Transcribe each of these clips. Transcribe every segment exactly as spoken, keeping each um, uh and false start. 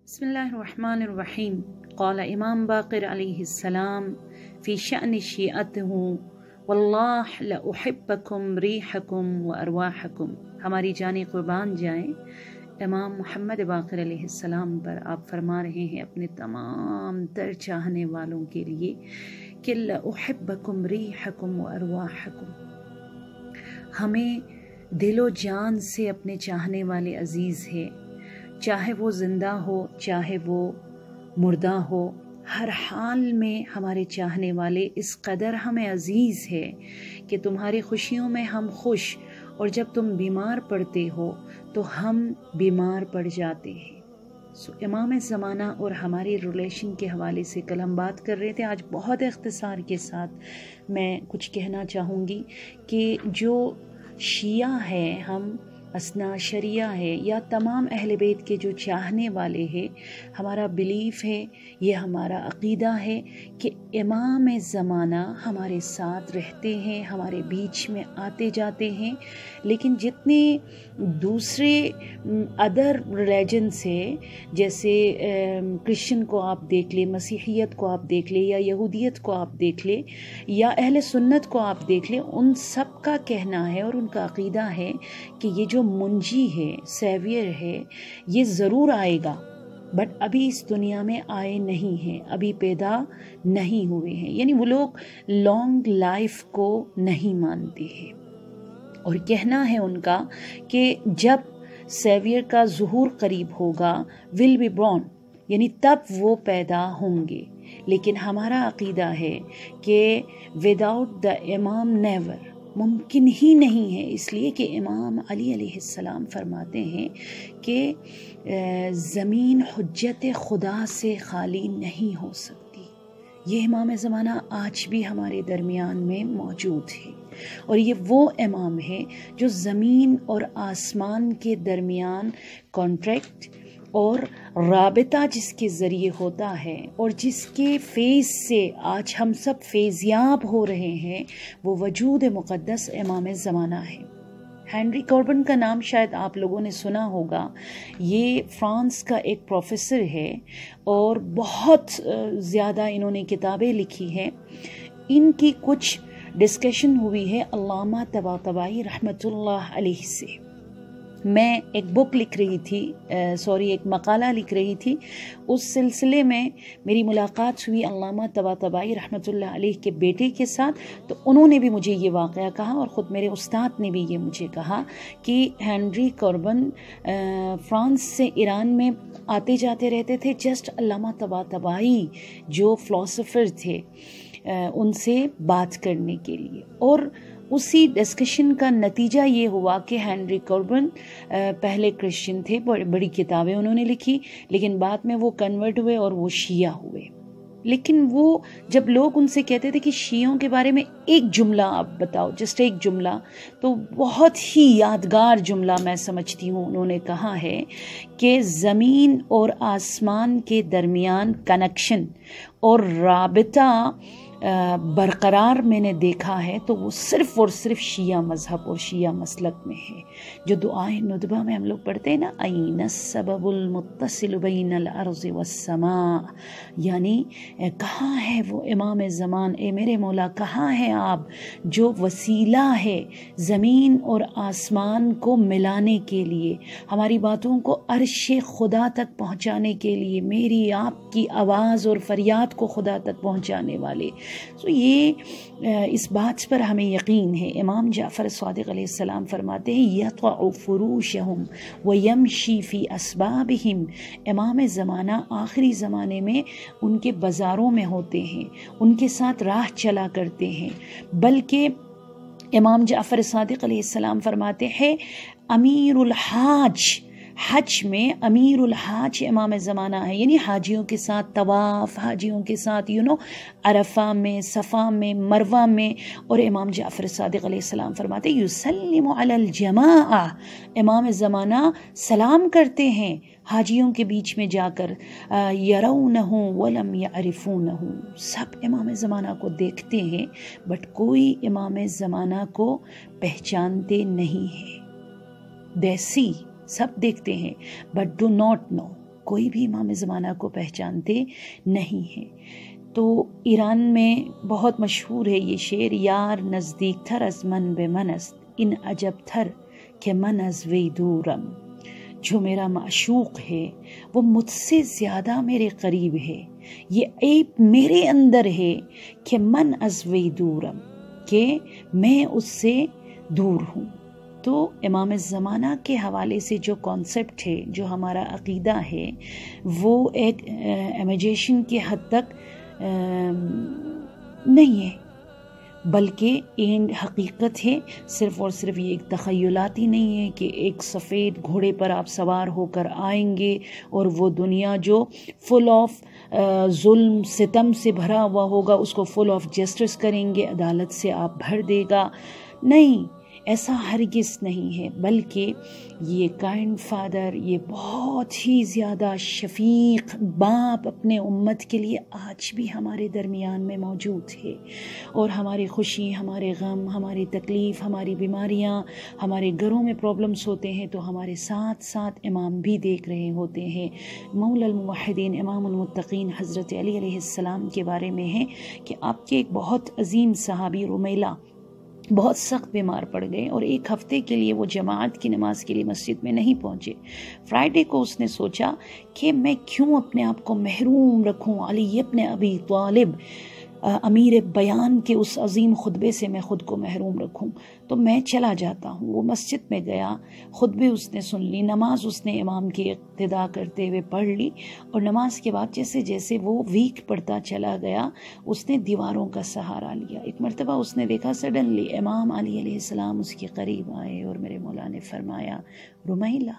बिस्मिल्लाहिर्रहमानिर्रहीम। क़ाल इमाम बाक़िर अलैहिस्सलाम फ़ी शअन शिअतहु वल्लाह लउहिब्बकुम रीहकुम व अरवाहकुम। हमारी जाने कुर्बान जाएँ इमाम मोहम्मद बाक़िर अलैहिस्सलाम पर आप फरमा रहे हैं अपने तमाम तर चाहने वालों के लिए कि लउहिब्बकुम रीहकुम व अरवाहकुम। हमें दिलो जान से अपने चाहने वाले अजीज़ है, चाहे वो ज़िंदा हो चाहे वो मुर्दा हो, हर हाल में हमारे चाहने वाले इस कदर हमें अजीज़ है कि तुम्हारी खुशियों में हम खुश, और जब तुम बीमार पड़ते हो तो हम बीमार पड़ जाते हैं। सो इमाम ज़माना और हमारे रिलेशन के हवाले से कल हम बात कर रहे थे। आज बहुत इख्तिसार के साथ मैं कुछ कहना चाहूँगी कि जो शिया है, हम असना शरिया है, या तमाम अहले बैत के जो चाहने वाले हैं, हमारा बिलीफ है, ये हमारा अक़ीदा है कि इमाम ज़माना हमारे साथ रहते हैं, हमारे बीच में आते जाते हैं। लेकिन जितने दूसरे अदर रिलीजन से, जैसे क्रिश्चियन को आप देख ले, मसीहियत को आप देख ले, या यहूदियत को आप देख ले, या अहले सुन्नत को आप देख ले, उन सब का कहना है और उनका अक़ीदा है कि ये जो मुंजी है, सेवियर है, ये ज़रूर आएगा, बट अभी इस दुनिया में आए नहीं हैं, अभी पैदा नहीं हुए हैं। यानी वो लोग लॉन्ग लाइफ को नहीं मानते हैं, और कहना है उनका कि जब सेवियर का ज़ुहूर करीब होगा, विल बी बॉर्न, यानी तब वो पैदा होंगे। लेकिन हमारा अक़ीदा है कि विदाउट द इमाम नेवर, मुमकिन ही नहीं है, इसलिए कि इमाम अली अलैहिस्सलाम फरमाते हैं कि ज़मीन हुज्जत खुदा से खाली नहीं हो सकती। ये इमाम ज़माना आज भी हमारे दरमियान में मौजूद है, और ये वो इमाम है जो ज़मीन और आसमान के दरमियान कॉन्ट्रैक्ट और राबिता जिसके ज़रिए होता है, और जिसके फेज़ से आज हम सब फेज़याब हो रहे हैं, वो वजूद मुक़द्दस इमाम ज़माना है। हेनरी कॉर्बन का नाम शायद आप लोगों ने सुना होगा। ये फ्रांस का एक प्रोफेसर है और बहुत ज़्यादा इन्होंने किताबें लिखी हैं। इनकी कुछ डिस्कशन हुई है अल्लामा तबातबाई रहमतुल्लाह अलैह से। मैं एक बुक लिख रही थी, सॉरी एक मकाला लिख रही थी, उस सिलसिले में मेरी मुलाकात हुई अल्लामा तबातबाई रहमतुल्लाह अलैह के बेटे के साथ। तो उन्होंने भी मुझे ये वाक़या कहा, और ख़ुद मेरे उस्ताद ने भी ये मुझे कहा कि हेनरी कॉर्बन फ्रांस से ईरान में आते जाते रहते थे, जस्ट अल्लामा तबातबाई जो फ़िलोसोफ़र थे उनसे बात करने के लिए। और उसी डिस्कशन का नतीजा ये हुआ कि हेनरी कॉर्बन पहले क्रिश्चियन थे, बड़ी बड़ी किताबें उन्होंने लिखी, लेकिन बाद में वो कन्वर्ट हुए और वो शिया हुए। लेकिन वो जब लोग उनसे कहते थे कि शियों के बारे में एक जुमला आप बताओ, जस्ट एक जुमला, तो बहुत ही यादगार जुमला मैं समझती हूँ उन्होंने कहा है कि ज़मीन और आसमान के दरमियान कनेक्शन और राबिता बरकरार मैंने देखा है तो वो सिर्फ़ और सिर्फ शिया मज़हब और शिया मसलक में है। जो दुआए नुदबा में हम लोग पढ़ते हैं ना, अय्न सबबुल मुत्तसिल बैनल अर्ज़ि वस्समा, यानी कहाँ है वो इमाम ज़मान, ए मेरे मौला कहाँ है आप जो वसीला है ज़मीन और आसमान को मिलाने के लिए, हमारी बातों को अर्श खुदा तक पहुँचाने के लिए, मेरी आपकी आवाज़ और फरियाद को खुदा तक पहुँचाने वाले। तो ये इस बात पर हमें यकीन है। इमाम जाफ़र सादिक़ अलैहिस्सलाम फरमाते हैं यत्वउ फ़ुरूशहुम व यमशी फ़ी अस्बाबिहिम। इमाम ज़माना आखिरी ज़माने में उनके बाज़ारों में होते हैं, उनके साथ राह चला करते हैं। बल्कि इमाम जाफ़र सादिक़ अलैहिस्सलाम फरमाते हैं अमीरुल हाज, हज में अमीरुल हाज इमाम ज़माना है, यानी हाजियों के साथ तवाफ़, हाजियों के साथ यू नो अरफ़ा में, सफ़ा में, मरवा में। और इमाम जाफ़र सादिक़ अलैहिस्सलाम फरमाते युसल्लिमु अलल जमाआ, इमाम ज़माना सलाम करते हैं हाजियों के बीच में जाकर, यरौनहु वलम यअरिफूनहु, सब इमाम ज़माना को देखते हैं बट कोई इमाम ज़माना को पहचानते नहीं है। देसी सब देखते हैं बट डू नॉट नो, کوئی بھی امام زمانہ کو پہچانتے نہیں ہیں۔ تو ایران میں بہت مشہور ہے یہ شعر، یار نزدیک تھر از من بے من است، ان عجب تھر کہ من از وی دورم۔ جو میرا معشوق ہے وہ مجھ سے زیادہ میرے قریب ہے، یہ عیب میرے اندر ہے کہ من از وی دورم، کہ میں اس سے دور ہوں۔ تو امام زمانہ کے حوالے سے جو کانسیپٹ ہے، جو ہمارا عقیدہ ہے، وہ ایک امیجیشن کے حد تک نہیں ہے، بلکہ اینڈ حقیقت ہے۔ صرف اور صرف یہ ایک تخیلاتی نہیں ہے کہ ایک سفید گھوڑے پر آپ سوار ہو کر آئیں گے اور وہ دنیا جو فل آف ظلم ستم سے بھرا ہوا ہوگا اس کو فل آف جسٹس کریں گے، عدالت سے آپ بھر دے گا۔ نہیں، ایسا ہرگز نہیں ہے، بلکہ یہ کائنڈ فادر، یہ بہت ہی زیادہ شفیق باپ اپنے امت کے لیے آج بھی ہمارے درمیان میں موجود ہے، اور ہماری خوشی، ہمارے غم، ہماری تکلیف، ہماری بیماریاں، ہمارے گھروں میں پرابلمس ہوتے ہیں تو ہمارے ساتھ ساتھ امام بھی دیکھ رہے ہوتے ہیں۔ مولا الموحدین امام المتقین حضرت علی علیہ السلام کے بارے میں ہے کہ آپ کے ایک بہت عظیم صحابی رمیلہ بہت سخت بیمار پڑ گئے اور ایک ہفتے کے لیے وہ جماعت کی نماز کے لیے مسجد میں نہیں پہنچے۔ فرائیڈے کو اس نے سوچا کہ میں کیوں اپنے آپ کو محروم رکھوں علی ابن ابی طالب امیر بیان کے اس عظیم خطبے سے میں خود کو محروم رکھوں، تو میں چلا جاتا ہوں۔ وہ مسجد میں گیا، خطبے اس نے سن لی، نماز اس نے امام کی اقتداء کرتے ہوئے پڑھ لی، اور نماز کے بعد جیسے جیسے وہ ویک پڑتا چلا گیا اس نے دیواروں کا سہارا لیا۔ ایک مرتبہ اس نے دیکھا سڈنلی امام علی علیہ السلام اس کے قریب آئے اور میرے مولا نے فرمایا، رمیلہ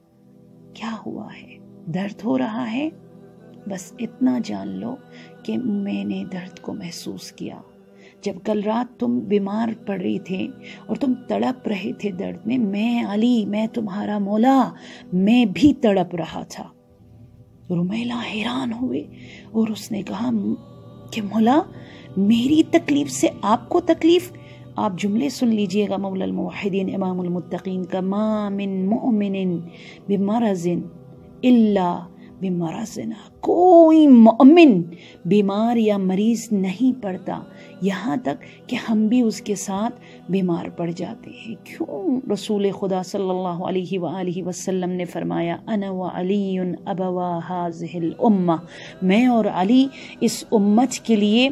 کیا ہوا ہے؟ درد ہو رہا ہے؟ بس اتنا جان لو کہ میں نے درد کو محسوس کیا۔ جب کل رات تم بیمار پڑ رہی تھے اور تم تڑپ رہے تھے درد میں، میں علی، میں تمہارا مولا، میں بھی تڑپ رہا تھا۔ رمیلہ حیران ہوئے اور اس نے کہا کہ مولا میری تکلیف سے آپ کو تکلیف؟ آپ جملے سن لیجئے گا مولا الموحدین امام المتقین کا، ما من مؤمن بمرض الا بمرضنا، کوئی مومن بیمار یا مریض نہیں پڑتا یہاں تک کہ ہم بھی اس کے ساتھ بیمار پڑ جاتے ہیں۔ کیوں؟ رسول خدا صلی اللہ علیہ وآلہ وسلم نے فرمایا، انا وعلی ابوا هذه الامہ، میں اور علی اس امت کے لیے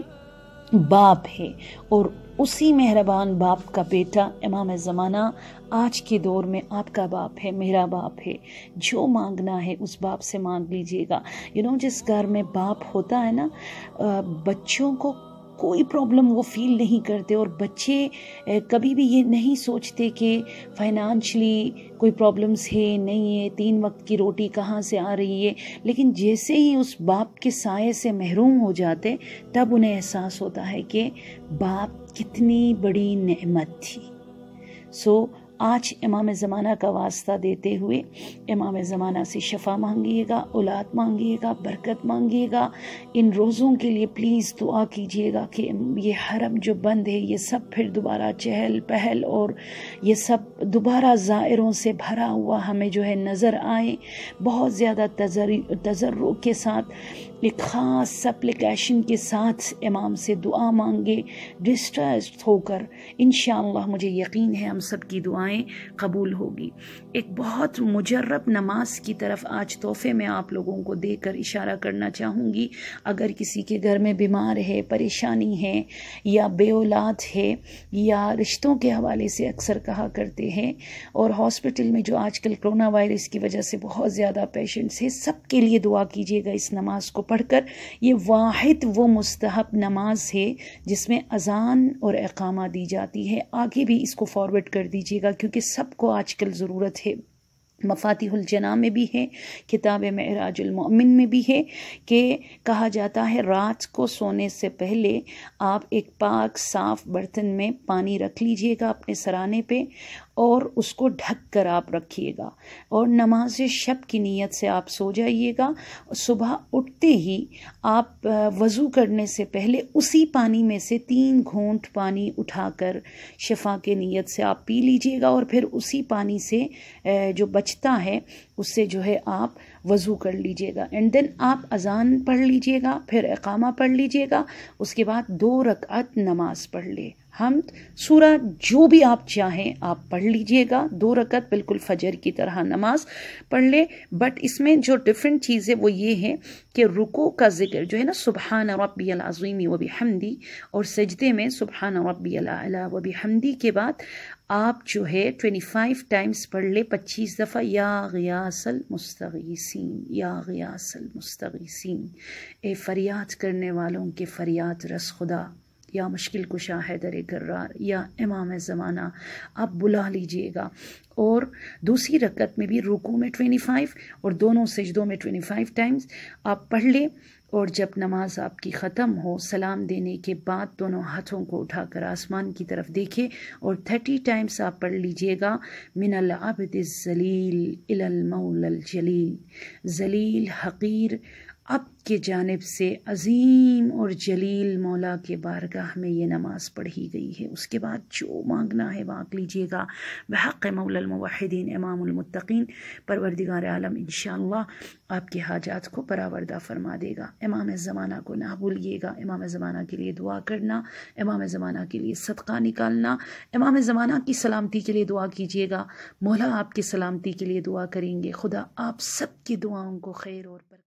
باپ ہے، اور اسی مہربان باپ کا بیٹا امام زمانہ آج کے دور میں آپ کا باپ ہے، میرا باپ ہے۔ جو مانگنا ہے اس باپ سے مانگ لیجئے گا۔ یو نو جس گھر میں باپ ہوتا ہے نا، بچوں کو کوئی پرابلم وہ فیل نہیں کرتے، اور بچے کبھی بھی یہ نہیں سوچتے کہ فائنانشلی کوئی پرابلمس ہے نہیں ہے، تین وقت کی روٹی کہاں سے آ رہی ہے، لیکن جیسے ہی اس باپ کے سائے سے محروم ہو جاتے تب انہیں احساس ہوتا ہے کہ باپ کتنی بڑی نعمت تھی۔ سو آج امام زمانہ کا واسطہ دیتے ہوئے امام زمانہ سے شفا مانگیے گا، اولاد مانگیے گا، برکت مانگیے گا۔ ان روزوں کے لیے پلیز دعا کیجیے گا کہ یہ حرم جو بند ہے یہ سب پھر دوبارہ چہل پہل اور یہ سب دوبارہ زائروں سے بھرا ہوا ہمیں جو ہے نظر آئے۔ بہت زیادہ تضرع کے ساتھ، ایک خاص سپلیکیشن کے ساتھ امام سے دعا مانگے، ڈسٹریسڈ ہو کر۔ انشاءاللہ مجھے یقین ہے ہم سب کی دعائیں قبول ہوگی۔ ایک بہت مجرب نماز کی طرف آج تحفے میں آپ لوگوں کو دے کر اشارہ کرنا چاہوں گی۔ اگر کسی کے گھر میں بیمار ہے، پریشانی ہے، یا بے اولاد ہے، یا رشتوں کے حوالے سے اکثر کہا کرتے ہیں، اور ہاسپٹل میں جو آج کل کرونا وائرس کی وجہ سے بہت زیادہ پیشنٹس ہیں، سب کے لیے دعا کیجیے گا اس نماز کو پڑھ کر۔ یہ واحد وہ مستحب نماز ہے جس میں اذان اور اقامہ دی جاتی ہے۔ آگے بھی اس کو فارورڈ کر دیجیے گا کیونکہ سب کو آج کل ضرورت ہے۔ مفاتیح الجناح میں بھی ہے، کتاب معراج المؤمن میں بھی ہے کہ کہا جاتا ہے رات کو سونے سے پہلے آپ ایک پاک صاف برتن میں پانی رکھ لیجئے گا اپنے سرانے پہ، اور اس کو ڈھک کر آپ رکھیے گا، اور نماز شب کی نیت سے آپ سو جائیے گا۔ صبح اٹھتے ہی آپ وضو کرنے سے پہلے اسی پانی میں سے تین گھونٹ پانی اٹھا کر شفا کے نیت سے آپ پی لیجئے گا، اور پھر اسی پانی سے جو بچتا ہے اس سے جو ہے آپ وضو کر لیجئے گا، اینڈ دین آپ اذان پڑھ لیجئے گا، پھر اقامہ پڑھ لیجئے گا، اس کے بعد دو رکعت نماز پڑھ لے، حمد سورہ جو بھی آپ چاہیں آپ پڑھ لیجئے گا، دو رکعت بالکل فجر کی طرح نماز پڑھ لے. بٹ اس میں جو ڈفرینٹ چیز ہے وہ یہ ہے کہ رکوع کا ذکر جو ہے نا سبحان ربی العظیم و بحمدی، اور سجدے میں سبحان ربی الاعلی و بحمدی کے بعد آپ جو ہے پچیس ٹائمز پڑھ لے، پچیس دفعہ یا غیاث المستغیثین، یا غیاث المستغیثین، اے فریاد کرنے والوں کے فریاد رس خدا، یا مشکل کشا حیدر کرار، یا امام زمانہ، آپ بلا لیجئے گا. اور دوسری رکعت میں بھی رکوع میں پچیس اور دونوں سجدوں میں پچیس ٹائمز آپ پڑھ لیں، اور جب نماز آپ کی ختم ہو سلام دینے کے بعد دونوں ہاتھوں کو اٹھا کر آسمان کی طرف دیکھے اور تھرٹی ٹائمز آپ پڑھ لیجئے گا من العبد الذلیل الی المولا الجلیل، ذلیل حقیر عبد کی جانب سے عظیم اور جلیل مولا کے بارگاہ میں یہ نماز پڑھی گئی ہے. اس کے بعد جو مانگنا ہے مانگ لیجئے گا بحق مولا الموحدین امام المتقین. پروردگار عالم انشاءاللہ آپ کے حاجات کو برآوردہ فرما دے گا. امام زمانہ کو نہ بھولیے گا، امام زمانہ کے لیے دعا کرنا، امام زمانہ کے لیے صدقہ نکالنا، امام زمانہ کی سلامتی کے لیے دعا کیجئے گا. مولا آپ کی سلامتی کے لیے دعا کریں گے. خدا آپ سب کی دعاؤں کو خیر اور